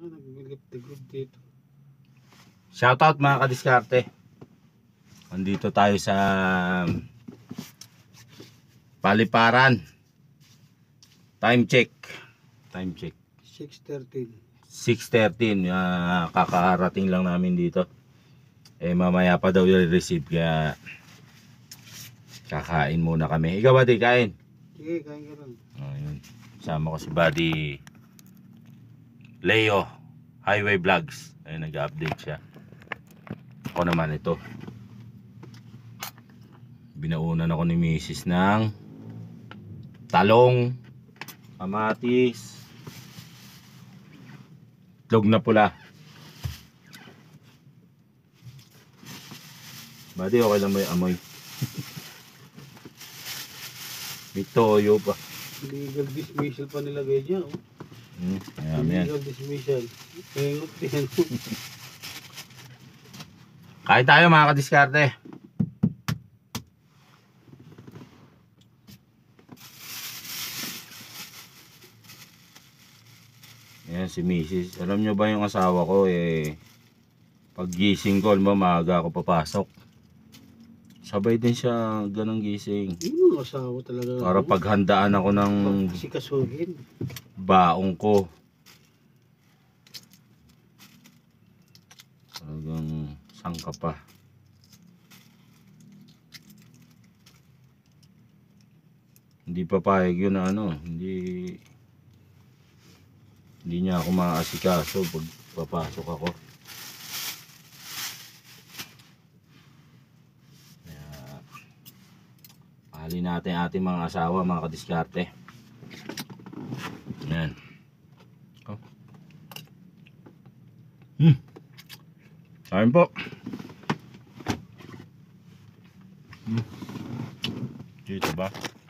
Nag-lift dito. Shoutout mga kadiskarte. Andito tayo sa Paliparan. Time check. 6:13. 6:13. Kakarating lang namin dito. Mamaya pa daw i-receive kaya kakain muna kami. Ikaw ba di kain? Sige, kain ka lang. Ayun. Sama ko si Buddy Leo Highway Vlogs. Ayun, nag-update siya. Ako naman ito. Binaunan ako ni Mrs. ng talong, kamatis, itlog na pula. Buddy, okay lang mo yung amoy. May toyo pa. Legal dismissal pa nilagay dyan. Ayan, yan. Legal dismissal. Pengot yan. Kain tayo mga kadiskarte. Ayan si Mrs. Alam nyo ba yung asawa ko pag gising ko, alam mo, maaga ako papasok. Sabay din siya ganang gising. Yun ang asawa talaga. Para paghandaan ako ng Sikasuhin. baong ko. Talagang sangka pa. Hindi papayag yun na hindi niya ako maaasikaso pag papasok ako. Kaya pahalin natin ating mga asawa, mga kadiskarte. Ayan. Oh. Kain po. Dito ba?